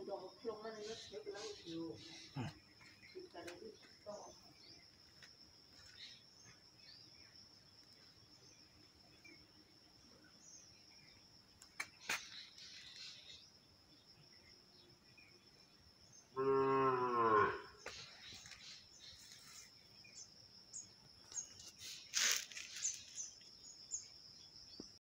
ดองคลองมันเล็กเล็กแล้วอยู่ที่การที่ก็